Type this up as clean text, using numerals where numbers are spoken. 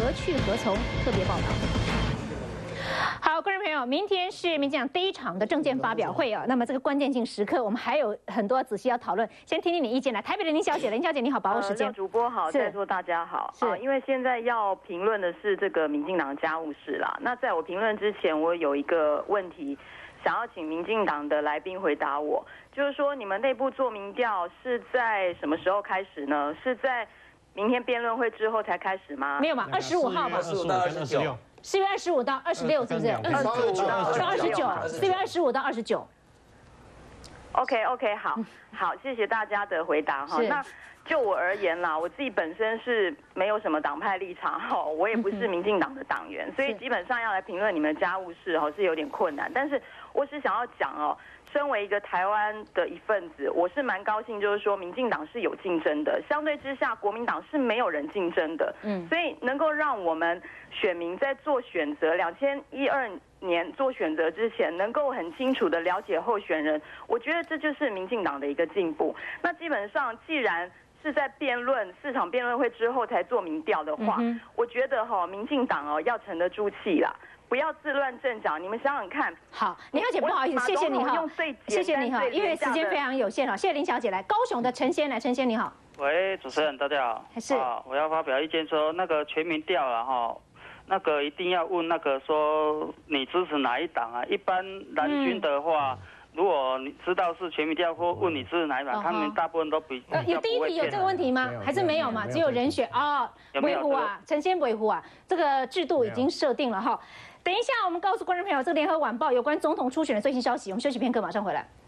何去何从？特别报道。好，观众朋友，明天是民进党第一场的政见发表会啊。那么这个关键性时刻，我们还有很多仔细要讨论。先听听你意见来。台北的林小姐，林小姐你好，把握时间。 主播好，在座大家好。因为现在要评论的是这个民进党家务事啦。那在我评论之前，我有一个问题想要请民进党的来宾回答我，就是说你们内部做民调是在什么时候开始呢？是在明天辩论会之后才开始吗？ 没有嘛，25号嘛 ，25到29。 4月25到26，是不是？25到29，4月25到29。 OK， 好，谢谢大家的回答哈。那就我而言啦，我自己本身是没有什么党派立场哈，我也不是民进党的党员，所以基本上要来评论你们家务事哈是有点困难。但是我只想要讲哦，身为一个台湾的一份子，我是蛮高兴，就是说民进党是有竞争的，相对之下国民党是没有人竞争的。所以能够让我们选民在做选择2012年做选择之前，能够很清楚的了解候选人，我觉得这就是民进党的一个进步。那基本上既然是在4场辩论会之后才做民调的话，我觉得民进党要沉得住气啦，不要自乱阵脚。你们想想看。 好，林小姐不好意思，谢谢你哈，谢谢你哈，因为时间非常有限哈，谢谢林小姐来。高雄的陈先来，陈先你好。 喂，主持人大家好。 是。 我要发表意见说，那个全民调了哈。那个一定要问那个说你支持哪一党啊？一般蓝军的话，如果你知道是全民调或问你支持哪一党，他们大部分都比有第一题有这个问题吗？还是没有嘛？只有人选啊，维护啊，陈先维护啊，这个制度已经设定了哈。等一下，我们告诉观众朋友，这个联合晚报有关总统初选的最新消息。我们休息片刻，马上回来。